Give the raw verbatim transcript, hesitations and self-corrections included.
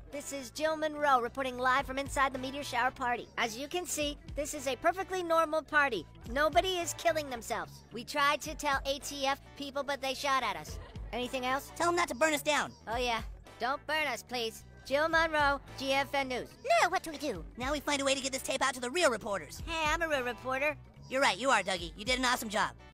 This is Jill Monroe reporting live from inside the meteor shower party. As you can see, this is a perfectly normal party. Nobody is killing themselves. We tried to tell A T F people, but they shot at us. Anything else? Tell them not to burn us down. Oh yeah, don't burn us, please. Jill Monroe, G F N News. Now what do we do? Now we find a way to get this tape out to the real reporters. Hey, I'm a real reporter. You're right, you are, Dougie. You did an awesome job.